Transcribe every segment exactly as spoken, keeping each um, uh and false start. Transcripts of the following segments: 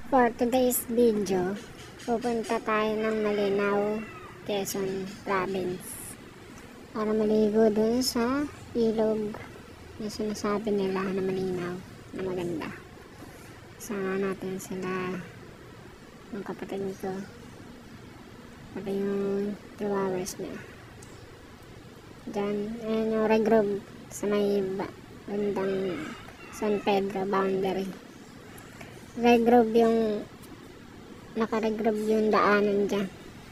For today's video, pupunta tayo ng Malinaw, Quezon Province para maligo dun sa ilog na sinasabi nila na malinaw, na maganda. Sama natin sila, ng kapatid ko, pati yung chihuahuas niya. Diyan, ayan yung regrove sa may bandang San Pedro boundary. Regrove yung nakaregrove yung daanan dyan.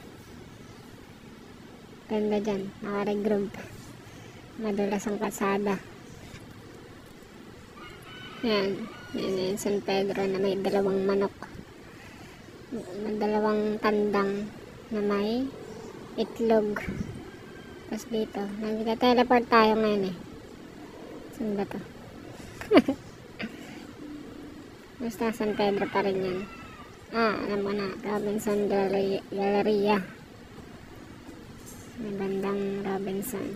Ganda dyan, nakaregrove. Madulas ang kalsada. Yan, yan yung San Pedro na may dalawang manok. May dalawang tandang na may itlog. Tapos dito, nag-teleport tayo ngayon eh. Saan ba to? Basta San Pedro pa rin yan. Ah, alam mo na, Robinson Galleria. May bandang Robinson.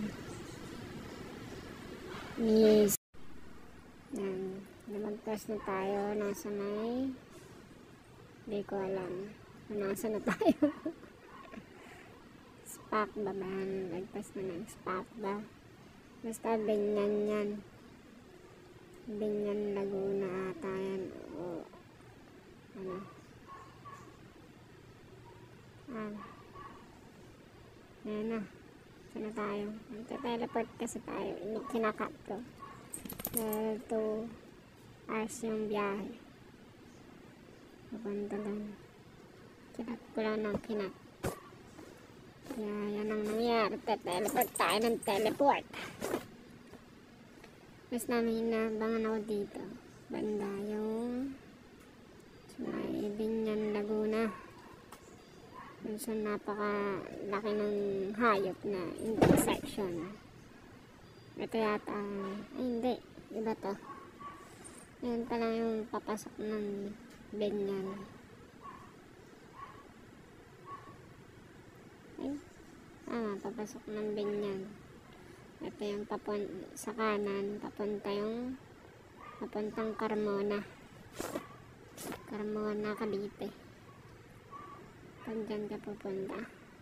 Yes. Yan. Lumagpas na tayo. Nasa may... Hindi ko alam. Nasa na tayo. Spak ba ba? Lagpas na ng spak ba? Basta Binyan yan. Binyan Laguna ata yan. O ano? Ah. Ayan na. Saan na tayo? Nagte-teleport kasi tayo. Kinakat ko. Dahil two hours yung biyahe. Papunta lang. Kinat ko lang ng kinat. Kaya yan ang nangyari. Te-teleport tayo ng teleport. Mas namin inabangan ako dito. Banda yung may Binyan Laguna. So napakalaki ng hayop na intersection. Ito yata, ay hindi, iba to. Yan pa lang yung papasok ng Binyan. Ay, ah, papasok ng Binyan. Ito yung papun sa kanan, papunta yung papuntang Carmona. Carmona, Cavite. Pag dyan ka pupunta.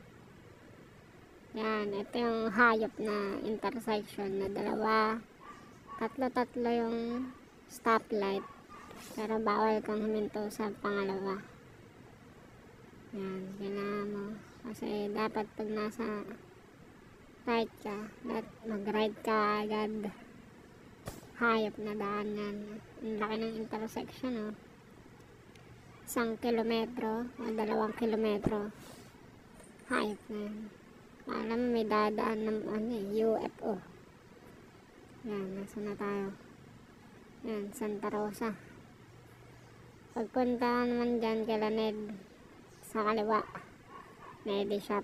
Yan, ito yung hayop na intersection na dalawa. Tatlo-tatlo yung stoplight. Pero bawal kang huminto sa pangalawa. Yan, kailangan mo. Kasi dapat pag nasa right ka, mag-right ka agad. Hayop na daan yan. Ang laki ng intersection, oh. Isang kilometro o dalawang kilometro. Hayop na yan. Alam mo, may dadaan ng ano, U F O. Yan, nasa na tayo. Yan, Santa Rosa. Pagpunta naman dyan kala Ned, sa kaliwa, Nedi Shop.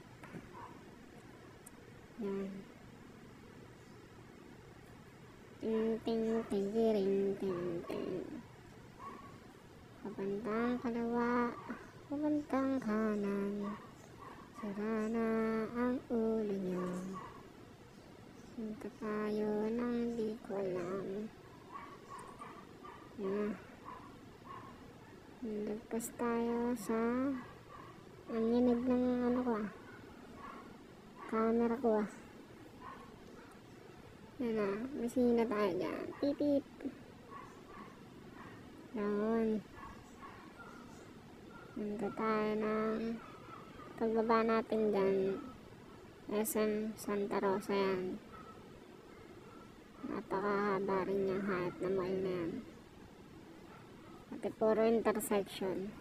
Yan. Ting ting ting ting ting ting. Papuntang kaliwa, papuntang kanan. Sira na ang ulo niyo. Punta tayo nang di ko alam. Yan. Nagpas tayo sa ang yinig ng ano ko ah. Camera ko ah. Yan na, masina tayo dyan. Pip pip. Doon. Punta tayo ng pagbaba natin dyan, S M Santa Rosa yan. Napakahaba rin yung hayop na mall na yan. Pati puro intersection.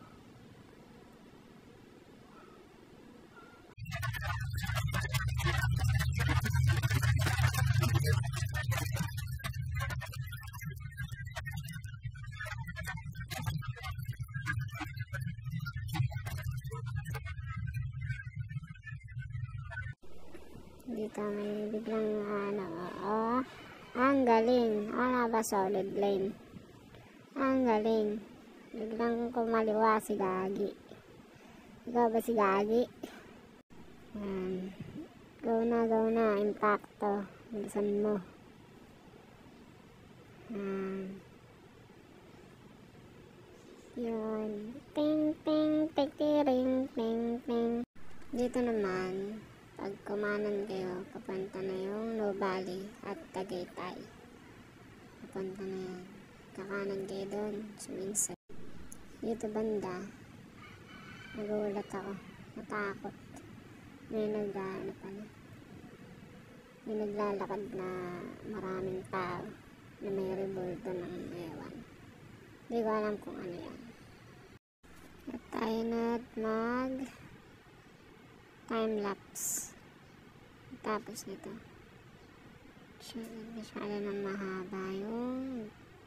Dito may biglang ano, oh, ang galing. Ano ba, solid lane. Ang galing. Biglang kumaliwa si Gagi. Ikaw ba si Gagi? Yan. Go na, go na. Impacto. Bilisan mo. Yan. Yun. Ting, ting, ting, ting, ting, ting. Dito naman, pag kumanan kayo, papunta na yung Nubali at Tagaytay. Papunta na yan. Kakanan kayo doon, suminsay. Dito banda, nagulat ako. Natakot. May nagdaan pala. May naglalakad na maraming tao na may rebulto ng ewan. Hindi ko alam kung ano yan. At tayo na't mag time lapse. Tapos nito. Masyado nang mahaba yung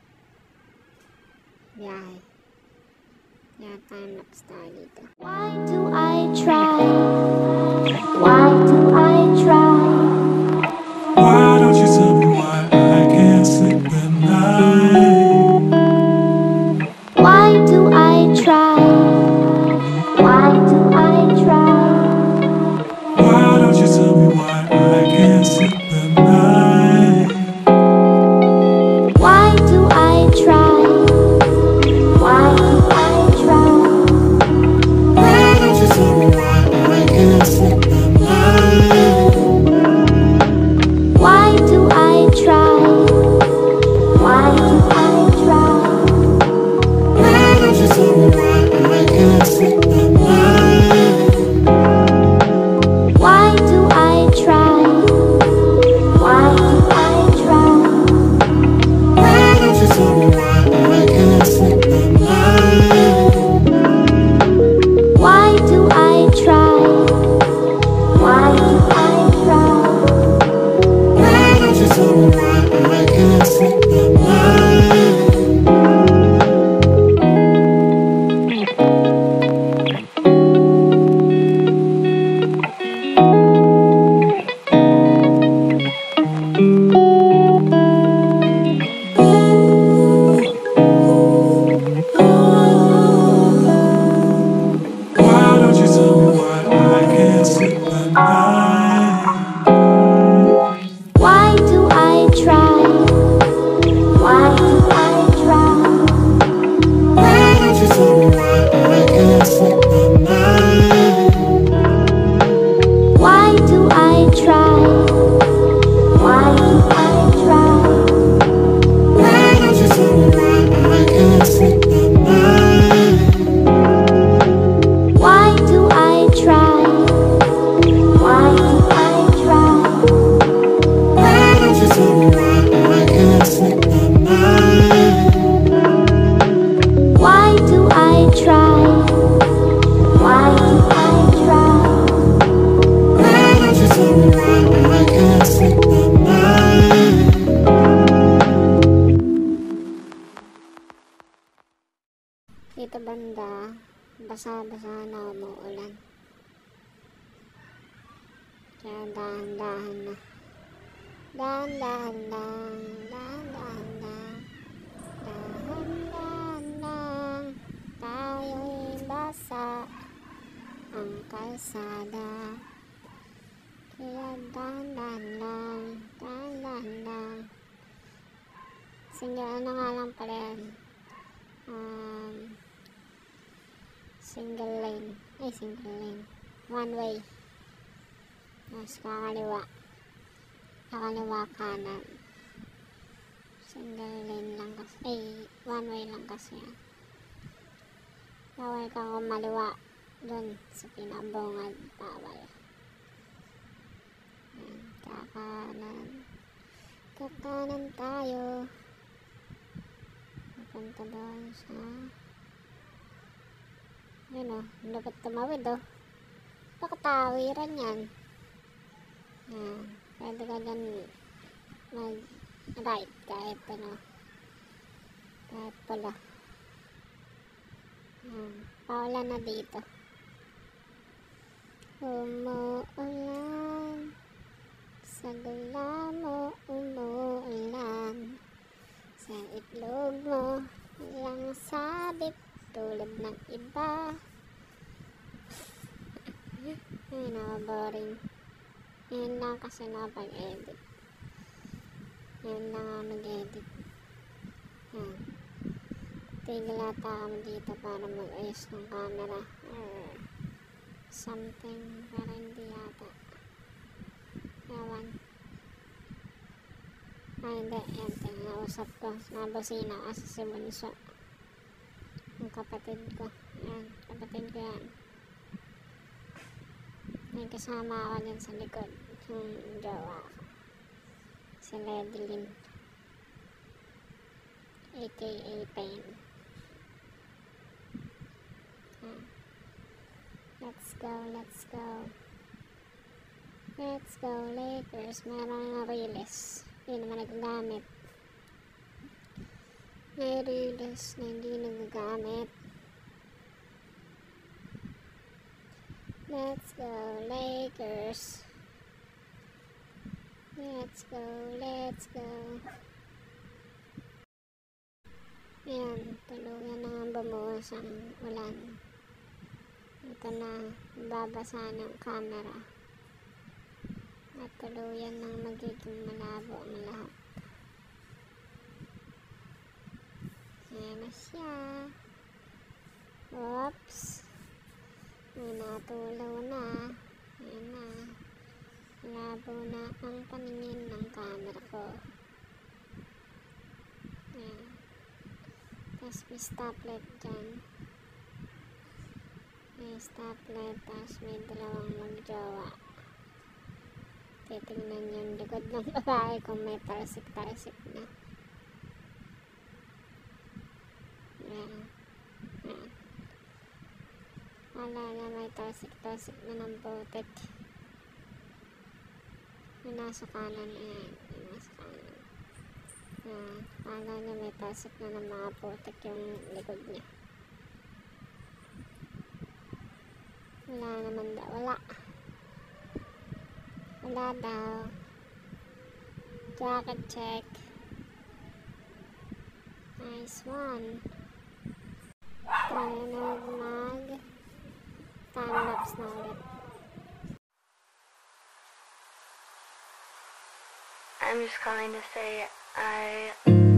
biyahe. Kaya time lapse tayo dito. Why do I try? Why do I try? Why don't you tell me why I can't sleep at night? Why do I try? Why do I try? Why don't you tell me why I can't sleep at night? Why do I try? Why do I try? Why don't you tell me why I can't sleep at night? Why do I try? Why do I try? Why don't you tell me why I can't sleep at night? Why do I try? Why do I try? Why don't you tell me why I can't sleep at night? Why do I try? Why do I try? Why don't you tell me why I can't sleep at night? Why don't you tell me why I can't sleep at night? Why do I try? Why do I try? Why don't you tell me why I can't sleep at night? Why do I try? Why do I try? Why don't you tell me why I can't sleep at night? Why do I try? Why do I try? Why don't you tell me why I can't sleep at night? Why do I try? Why do I try? Why don't you tell me why I can't sleep at night? Dito banda, basa-basa na umuulan. Kaya dahan-dahan na. Dahan-dahan lang, dahan-dahan lang, dahan-dahan lang, tayo'y basa ang kalsada. Kaya dahan-dahan lang, dahan-dahan lang. Single, ano nga lang pala yan? Um, single lane. Ay, single lane. One way. Tapos kakaliwa. Kakaliwa kanan. Single lane lang kasi. Ay, one way lang kasi yan. Bawal kang kumaliwa dun sa pinabungad. Bawal. Yan, kakanan. Kakanan tayo. Punta doon sa yun o, dapat tumawid o. Pakatawiran yan. Yan, pwede ka dyan mag right kahit ano, kahit pula. Yan, paulan na dito. Umuulan sa gula mo, umuulan sa itlog mo, walang sabit tulad ng iba. Ay, naka-boring. Ngayon lang kasi nakapag-edit. Ngayon lang ako nag-edit. Yan. Titigil ata kami dito para mag-ayos ng camera or something, pero hindi yata. Ewan. Ay hindi, yan, tinausap ko. Nabusina kasi si Bunso, yung kapatid ko. Yan, kapatid ko yan. May kasama ako dyan sa likod, yung jowa ko, si Ledlin, aka Pain. Yan. Let's go, let's go. Let's go Lakers. Meron na Riles, hindi naman nagagamit. May Riles na hindi nagagamit. Let's go Lakers. Let's go, let's go. Ayan, tuluyan na nga bumuhos ang ulan. Ito na, babasa ng camera. At tuluyan nang magiging malabo ang lahat. Ayan na siya. Oops. May natulaw na. Ayan na. Malabo na ang paningin ng camera ko. Ayan. Tapos may stoplight dyan. May stoplight. Tapos may dalawang magjowa. Titignan yung likod ng babae kung may tarsik-tarsik na. Ayan. Ayan. Wala na, may tarsik-tarsik na ng putik. Yung nasa kanan, ayan. Yung nasa kanan. Ayan. Wala na, may tarsik na ng mga putik yung likod niya. Wala naman daw. Wala. Wala daw. Jacket check. Nice one. Tayo na mag time-lapse na ulit. I'm just calling to say I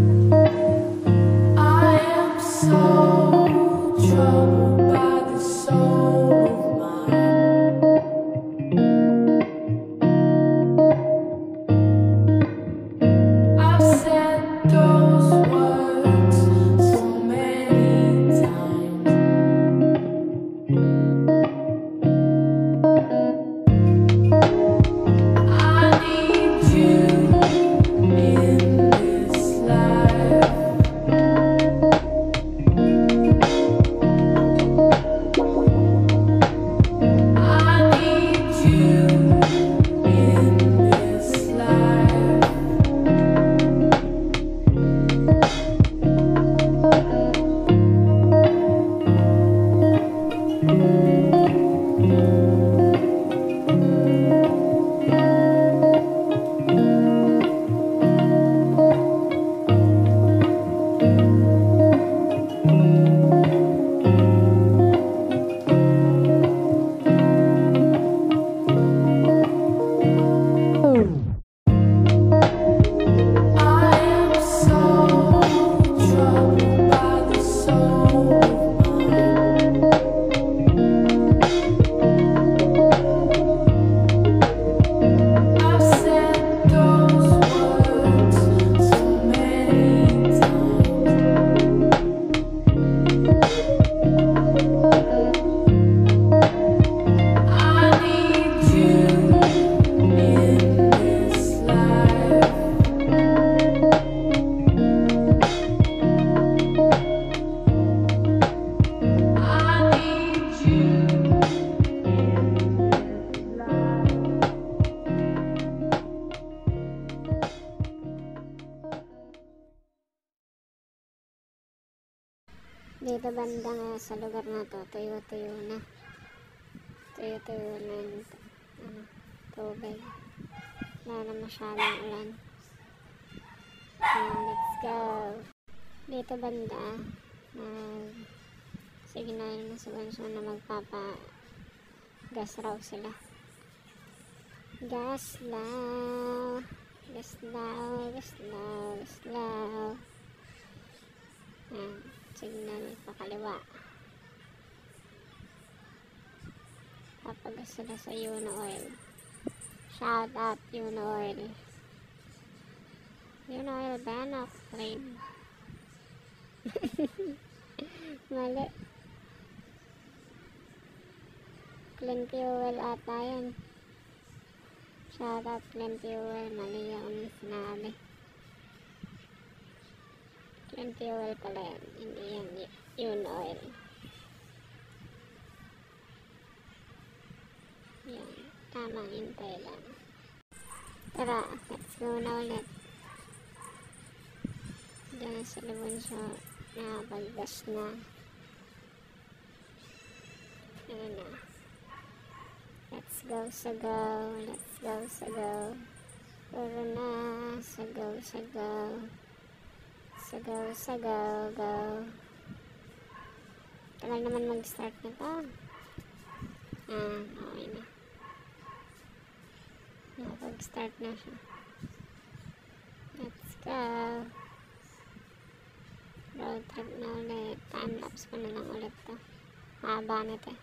I am so troubled by the soul of mine. I've said those words so many times. I need you in this life. I need you in this life. I am so troubled by the soul of mine. I've said those words so many times. I need you in this life. I need you in this life. Dito banda nga sa lugar na to, tuyo-tuyo na. Tuyo-tuyo na yung ano, tubig. Wala na masyadong ulan. Ayan, let's go. Dito banda, uh, signal na sa Bunso na magpapa gas raw sila. Gas daw. Gas daw. Gas daw. Gas daw. Ayan. signal pakaliwa. Kapag sila sa Uno Oil. Shout out Uno Oil. Uno Oil Banok Trade. Mali. Clean Fuel ata yan. Shout out Clean Fuel. Mali yung sinabi. Clean Fuel pala yan. Hindi yan Uno Oil. Yan. Tamang hintay lang. Tara, let's go na ulit. Diyan sa Libonsyo. Nakapag-gas na. Ayan na. Let's go sa go. Let's go sa go. Puro na. Sa go, sa go. Sa go, sa go, go. Tagal naman mag-start na to. Ah, okay na. Nakapag-start na siya. Let's go. Road trip na ulit. Time-lapse ko na lang ulit to. Haba na to.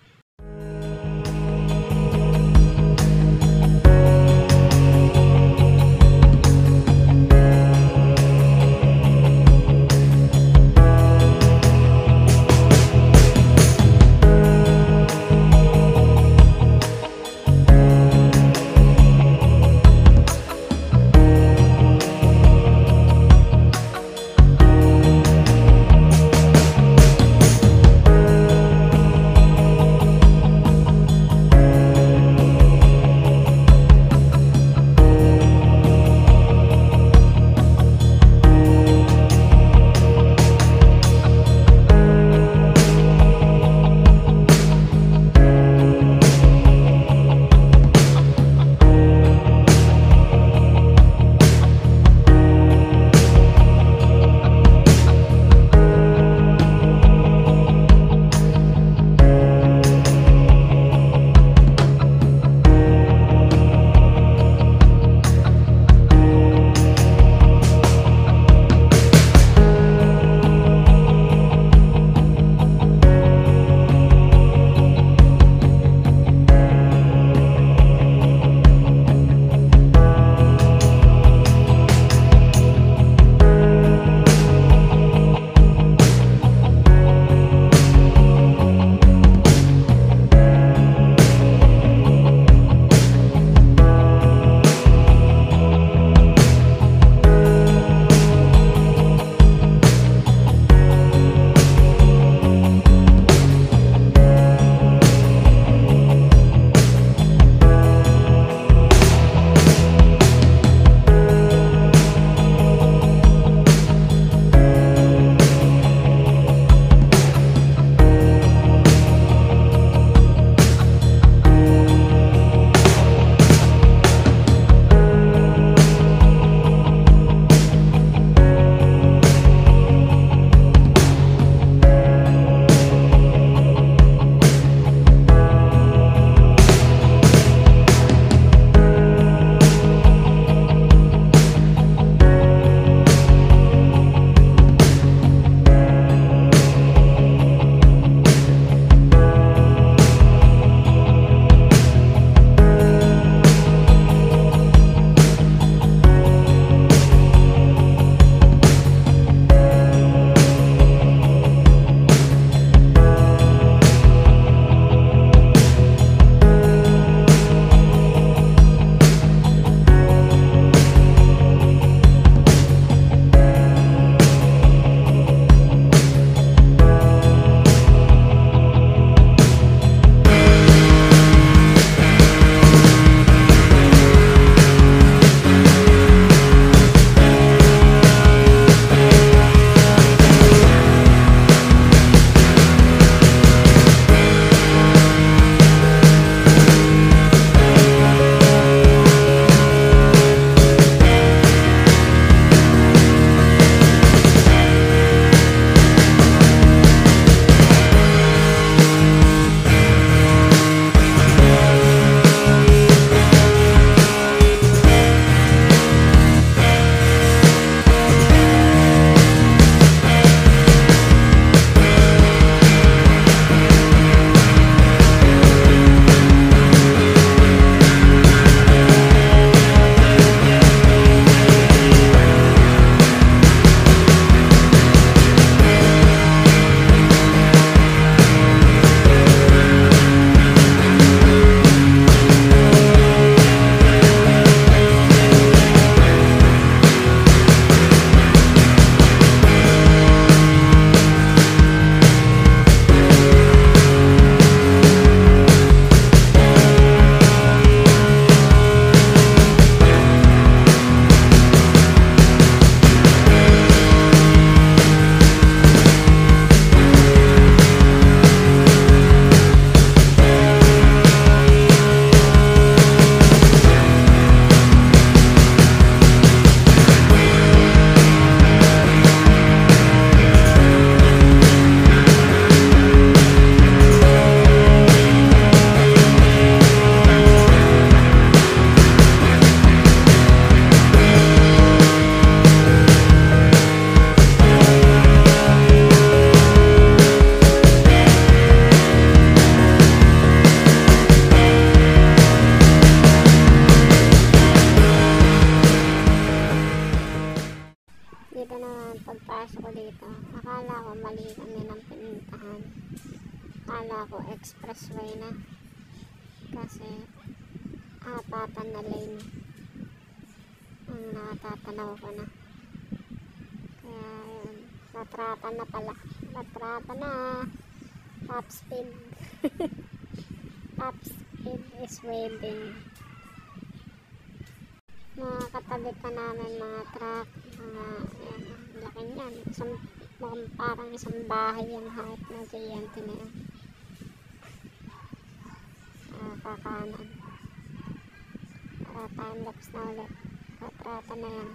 Kala ko expressway na. Kasi apatan na lane ang nakatatanaw ko na. Kaya yun, natrapa na pala. Natrapa na. Top speed. Top speed is waving. Mga katabi pa namin mga truck, mga ayan, laki niyan. Isang, mukhang parang isang bahay yung height na giant na yan. Uh, kakanan. Para time lapse na ulit. Katrata na yan.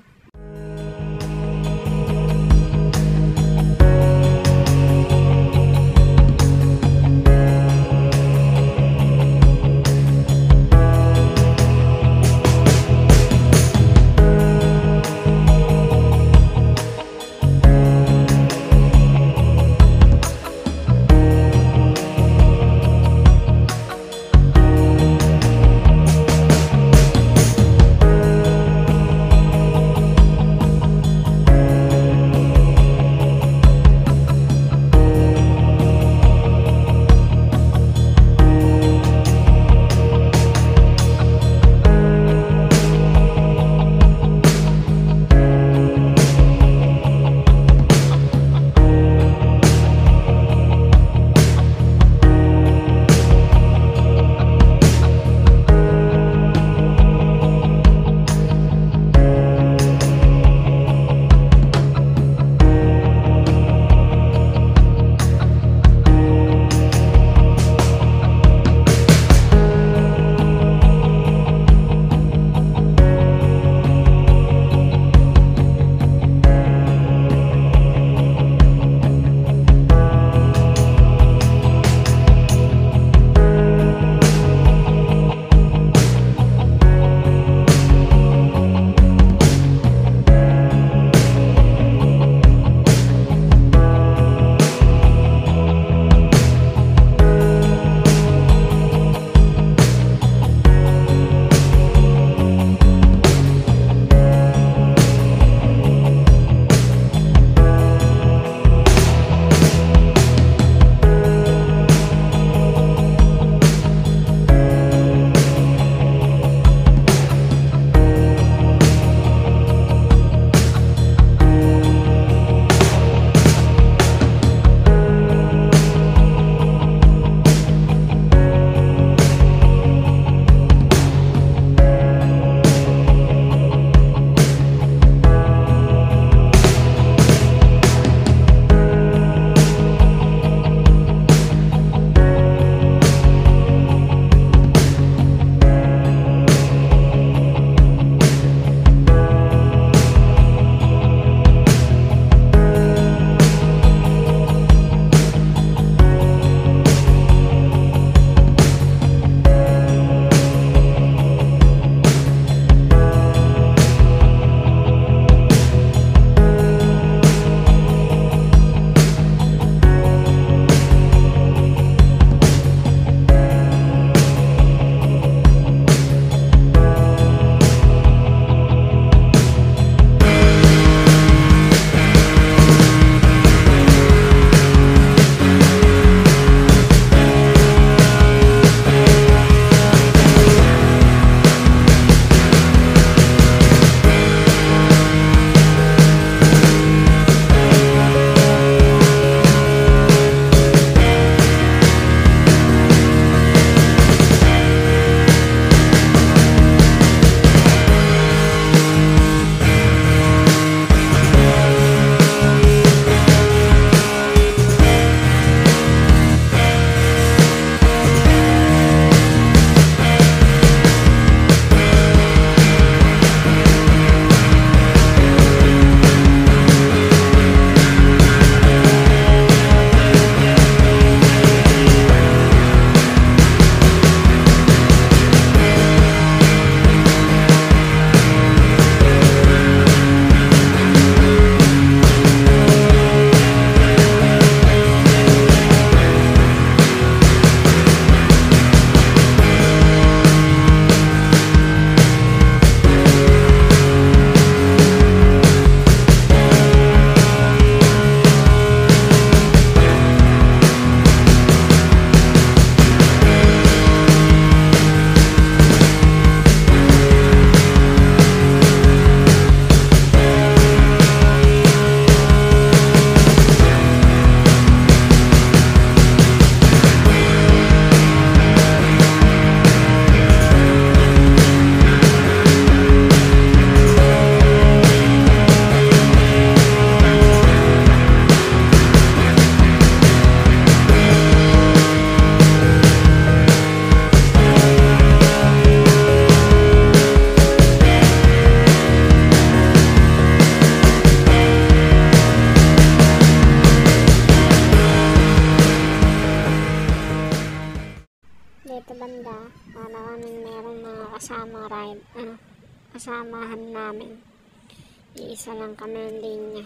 banda para kaming merong mga kasama ride, ano, kasamahan namin. Iisa lang kami ang linya.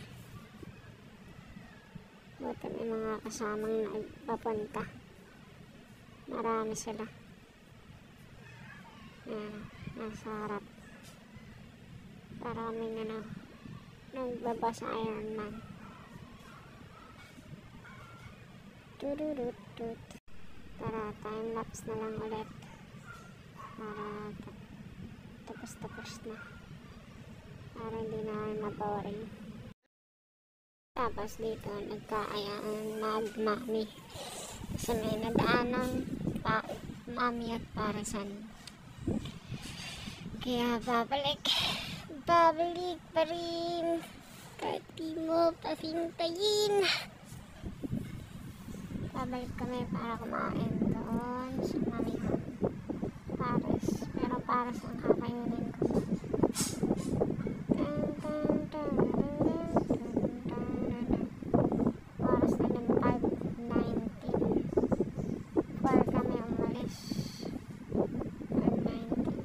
Buti may mga kasamang nagpapunta. Marami sila. Ayan, nasa harap. Maraming ano, nagbaba sa Ironman. Tururutut. Tara, time-lapse na lang ulit. Para tapos-tapos na. Para hindi na maboring. Tapos dito, nagkaayaan mag-mami. Kasi may nadaan ng pa mami at parasan. Kaya babalik. Babalik pa rin. Kahit di mo pasintayin. Babalik kami para kumain doon sa mamihan. Pares. Pero pares ang kakainin ko. Dun, dun, dun, dun, dun, dun, dun. Oras na ng five nineteen. four kami umalis. five nineteen.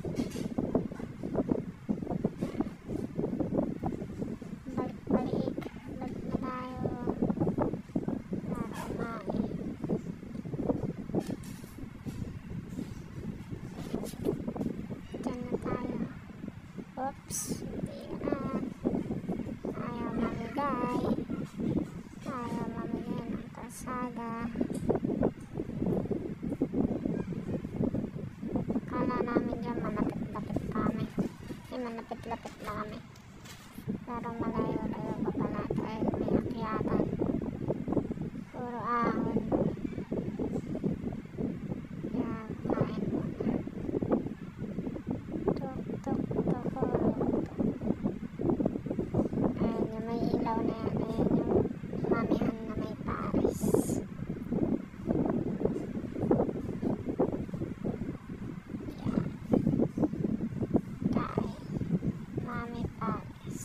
Balik-balik. Balik na tayo. Para kumain. Diyan na tayo. Oops. Hindi na. Ayaw mamigay. Ayaw mamigay ng kalsada. Kala namin dyan malapit-lapit kami. Eh, malapit-lapit na kami. Pero malayo-layo pa pala dahil may akyatan. Puro ahon. Kaya kain muna. Tuk, tuk, tuk, tuk. Ayan yung may ilaw na yan. Ayan yung mamihan na may pares. Yan. Kain. Mami pares.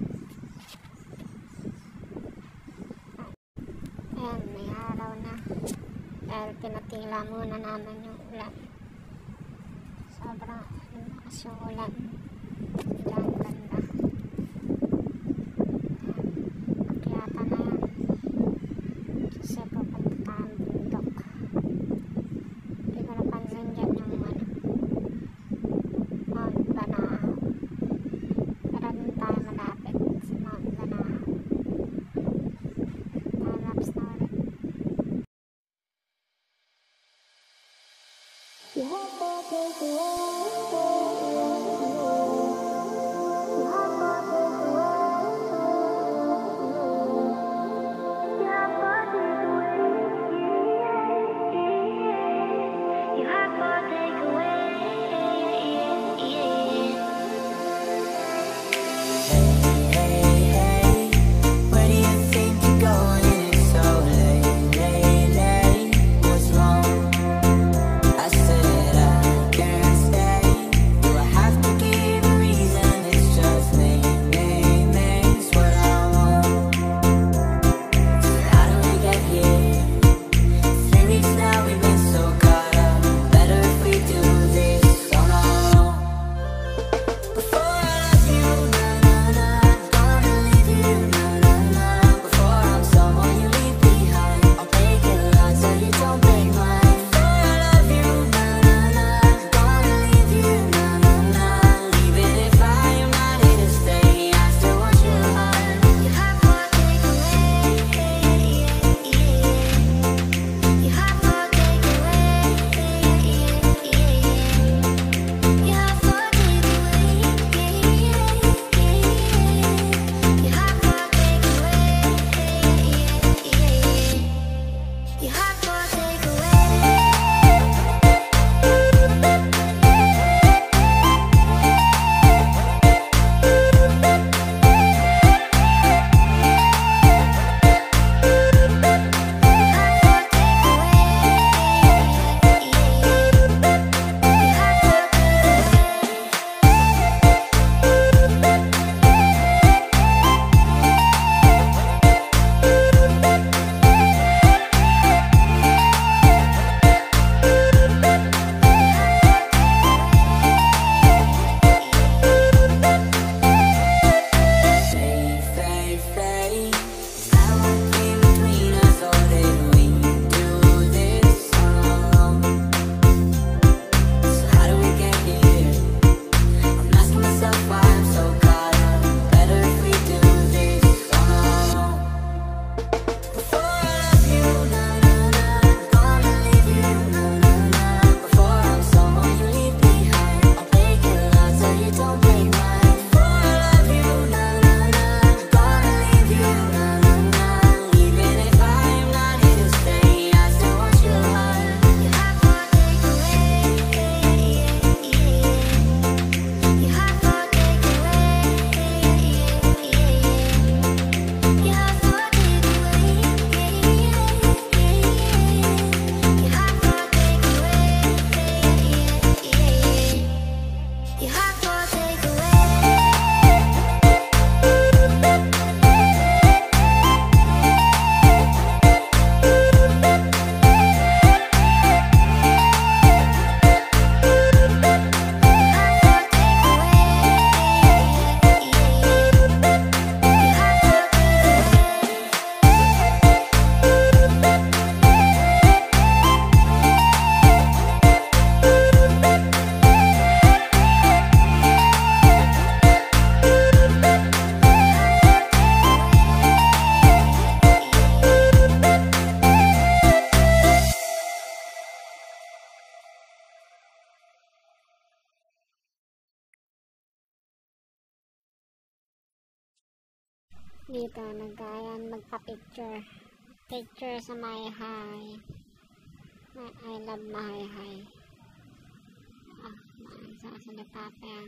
Ayan, may araw na. Dahil pinatila muna naman yung ulan. Sobrang lakas yung ulan. Diyan banda. Akyata na yan. Kasi pupunta tayong bundok. Hindi ko napansin dyan yung ano, Mount Banahaw. Pero dun tayo malapit sa Mount Banahaw. Time-lapse na ulit. You have for takeaway. Hey, hey, where do you think you're going? It's so late, late, late. What's wrong? I said I can't stay. Dito, nag-ayan, magpa-picture. Picture sa my high. I love my high. Ah, sasalita pa yan.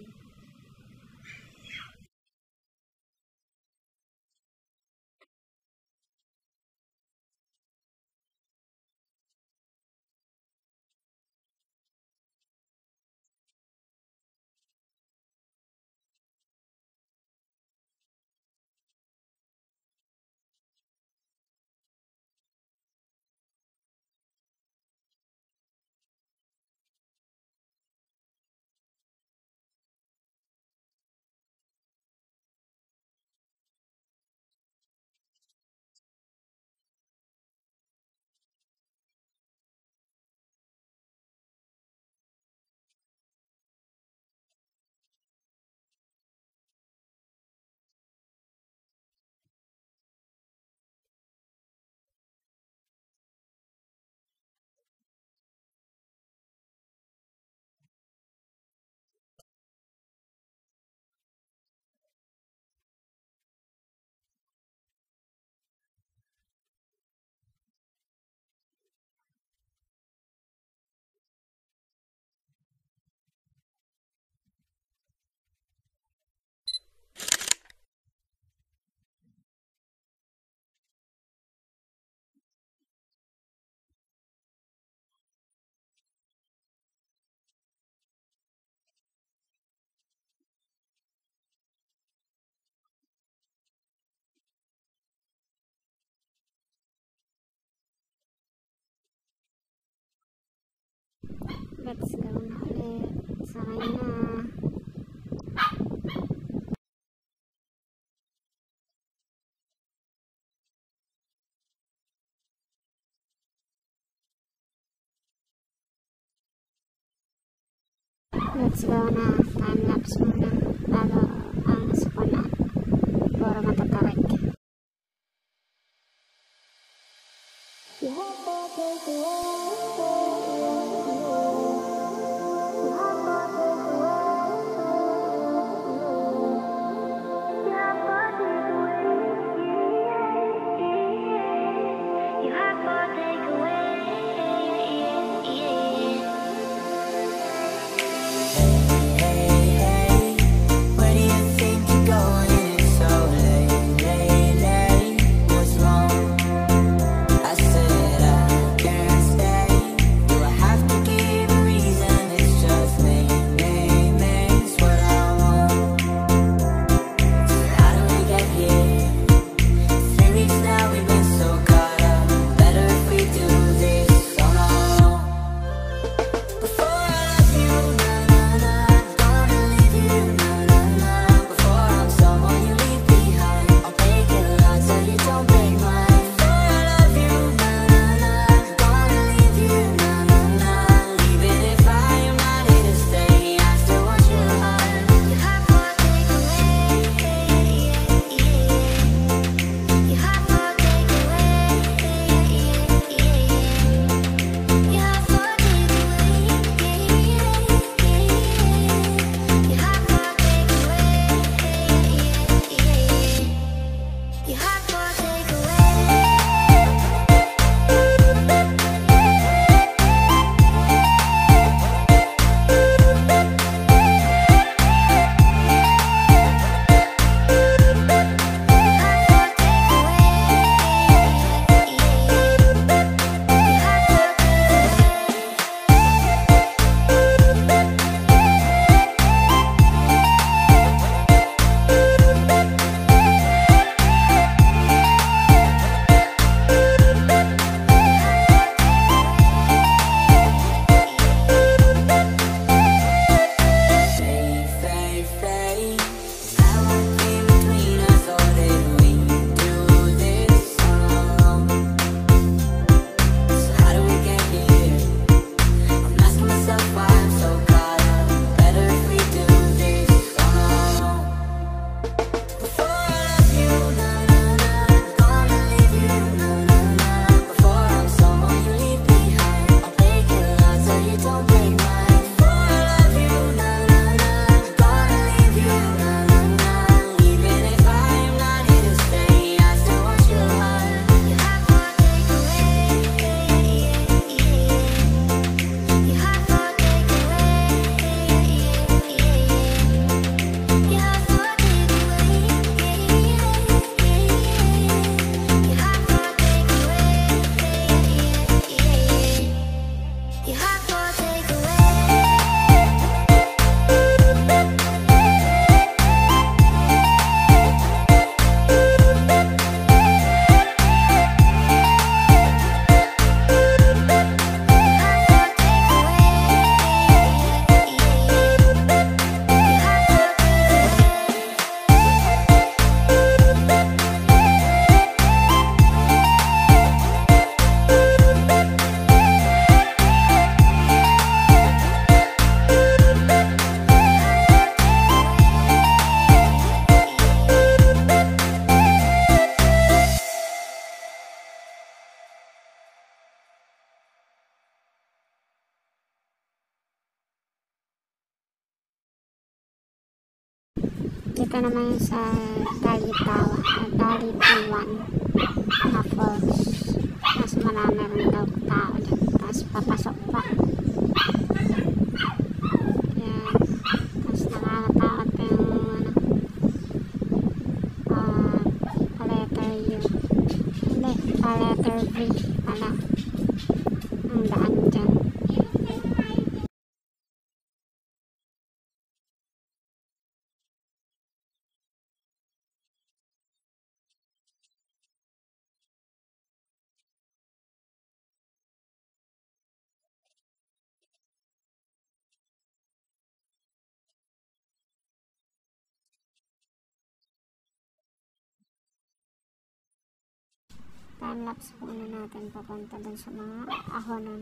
Let's go na ulit. Sakay na. Let's go na. Time-lapse muna. Bago ang sukuna. Puro matatarik. Where do you think you're going? It's so late, late, late. What's wrong? I said I can't stay. Dito naman sa Dalitawa, uh, Dalituan na falls. Mas marami rin daw tao dyan. Tapos papasok pa. Yan. Tapos nakakatakot pa yung ano, uh, pa-letter U. Hindi, pa-letter V pala. Ang daan dyan. Time-lapse muna natin papunta dun sa mga ahonan.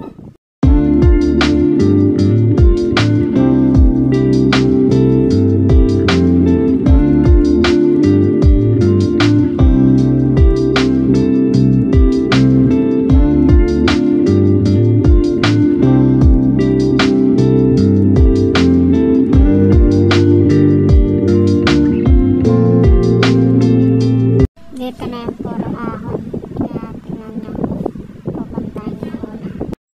Dito na yung puro ahon. Kaya tingnan nyo. Pupuntahan nyo muna.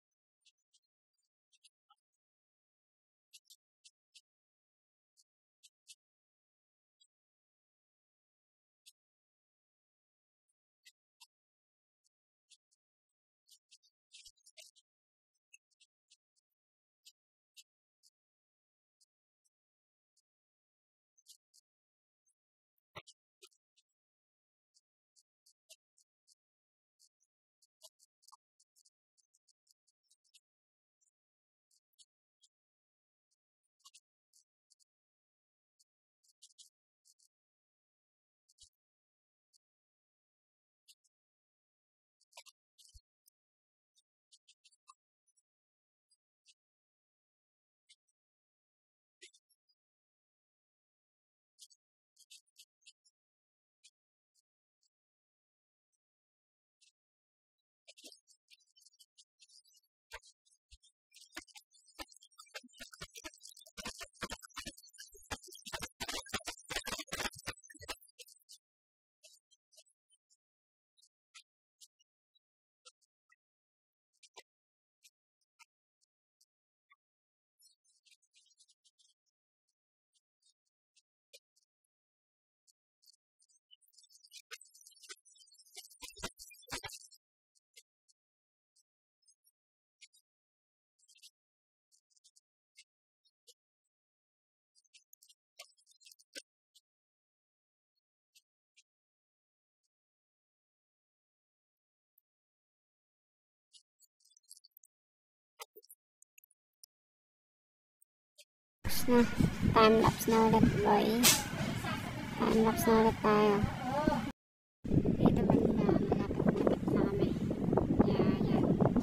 Na, time-lapse na ulit, boy. Time-lapse na ulit tayo. Dito banda, malapit-lapit na kami. Yeah, yan.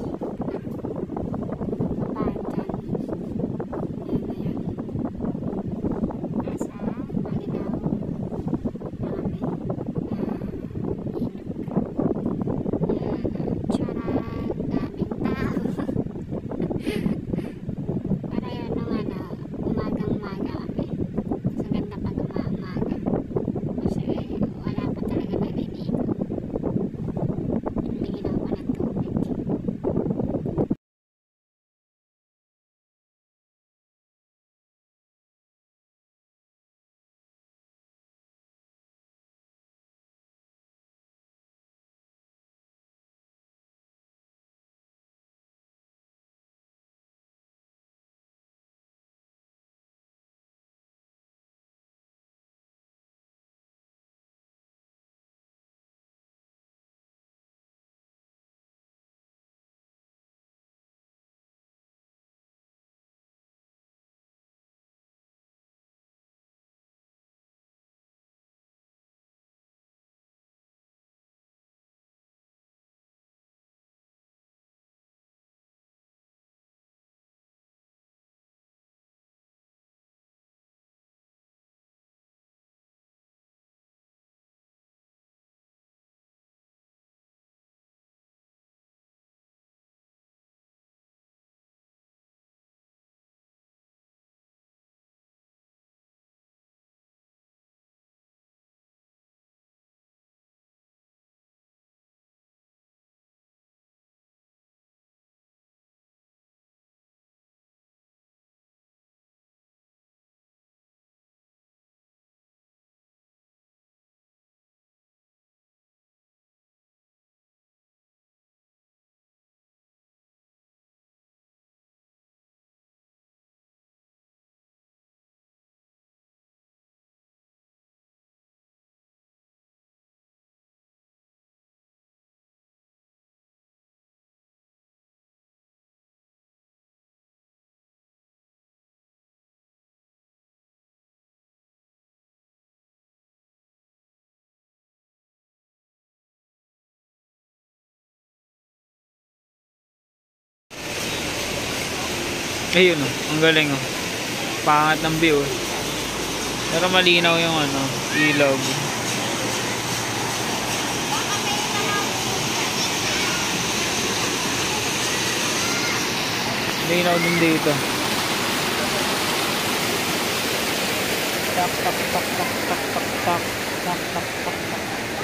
Babaan dyan. Yan na yan. Nasa Malinaw na kami. Uh, ilog. Yan. Charan. Daming tao. Para yun nung ano, umagang-umaga kami. Mas maganda pag umaga. Kasi wala Ayun oh, ang galing oh. Pangat ng view. Oh. Pero malinaw yung ano, ilog. Malinaw din dito. Tak tak tak tak tak tak tak tak tak tak tak.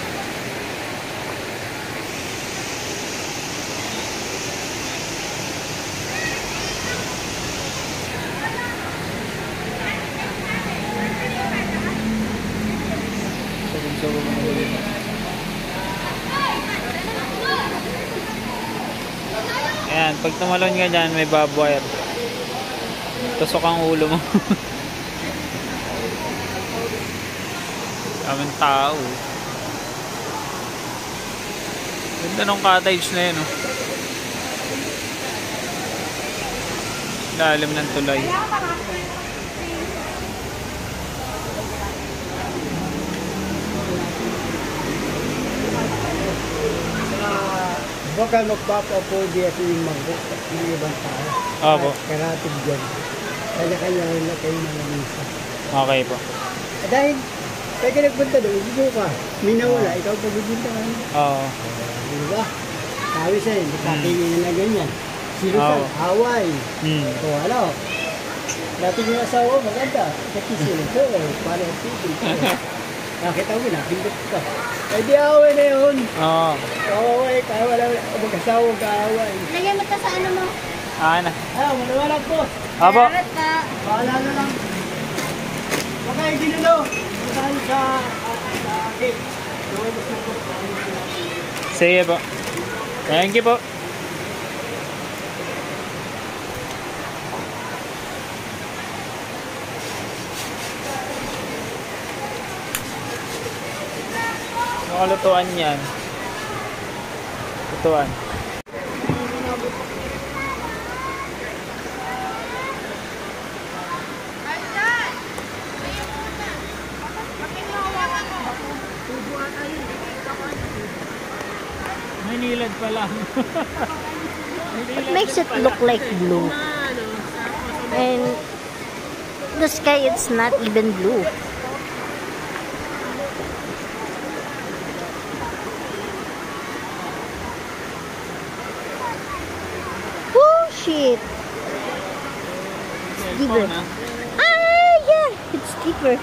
Ayan, pag tumalon ka dyan, may barbwire. Tusok ang ulo mo. Kaming tao. Ganda nung cottage na yun, oh. Lalim ng tulay. Baka magpapaupo diya sa yung magbuk ng ibang tao. Opo. Karatig dyan. Kanya-kanya na kayo mga misa. Okay po. Eh, dahil, kaya ka nagpunta doon, hindi ka. May nawala, ikaw pagbibinta ka. Oo. Di ba? Sabi sa'yo, hindi ka tingin na ganyan. Silusan, Oo. away. Hmm. O ano, dati yung asawa, maganda. Kasi silusan, eh, para ang tubig. Nakita mo, napindot ka. Eh di away na yun. Oo. Away, kaya wala, mag-asawa ka-away. Lagyan mo ito sa ano mo. Ah, na. Ah, manawalag po. Opo. Salamat ka. Bahala na lang. Baka hindi na daw. Saan sa sa gate. Sige po. Thank you po. Lutuan yan. Lutuan. May nilad pala. What makes it look like blue? And the sky, it's not even blue. Shit. It's deeper. Ah, yeah. It's deeper.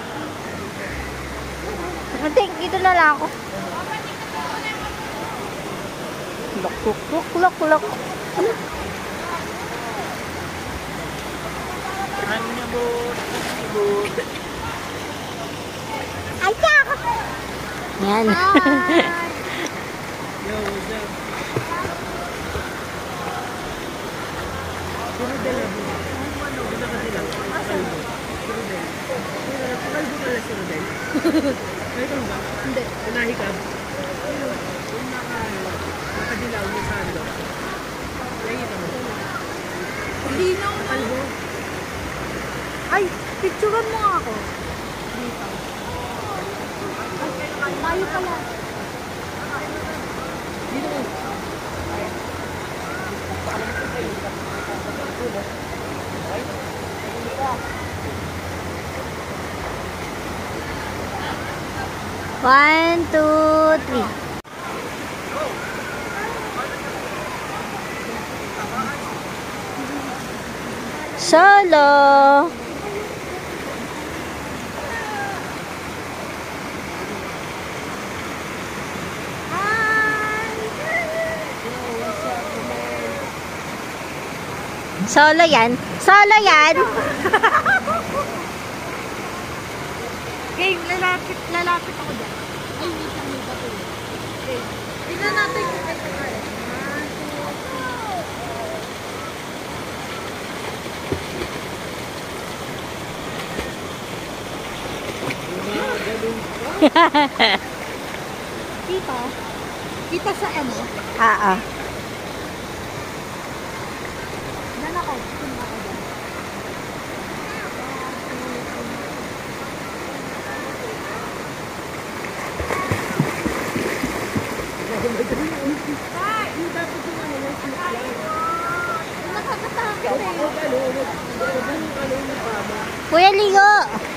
Matik, dito na lang ako. Look, look, look, look, look. Ay, ako. Yan. Hindi, unahi ka. Nakadilaw mo sa ano. Nakita mo. Linaw na. Ay, picturean mo nga ako. Tayo pala. Dito mo. One, two, three. Solo. Solo yan. Solo yan. Okay, lalapit, lalapit ako dyan. Ay, hindi siya may bato. Okay. Tignan natin kung may sakal. Kita? Kita sa ano? Ah, ah. Yan ako. Tignan ako dyan. Kuya, ligo!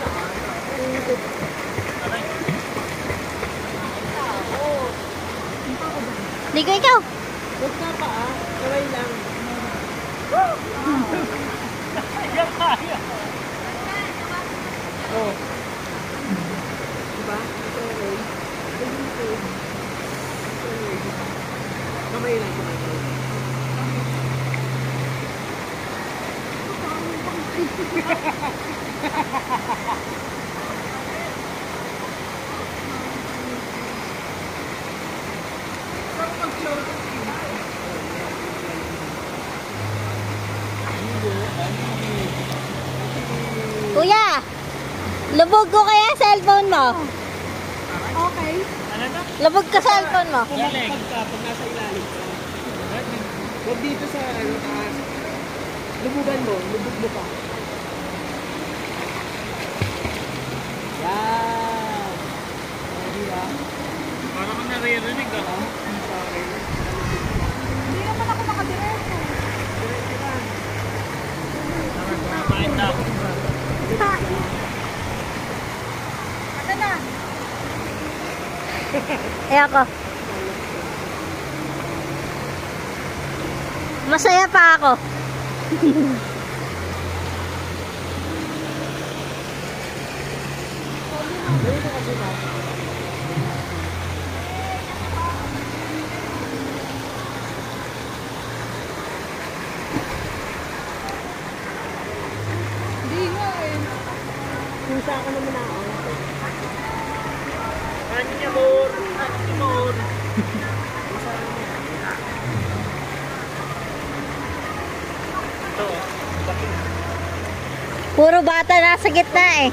Ligo ikaw! Huwag ka pa ah. Kaway lang. Oh. Diba? Ito okay. Ito dito. Kamay lang, kamay lang. Kuya! Lubog ko kaya cellphone mo? Okay. Lubog ka cellphone mo? Pag ka, pag nasa ilalim ka. Huwag dito sa ano, taas. Lubugan mo, lubog mo pa. Yan. O, diba? Parang ka naririnig ah. Sorry. Hindi naman ako nakadiretso. Kumain na ako. Ano na? Eh ako. Masaya pa ako. Hindi nga eh. Pusa ka naman ako. Kanin niya, Mor. Kanin niya, Mor. Ito, laki. Puro bata nasa gitna eh.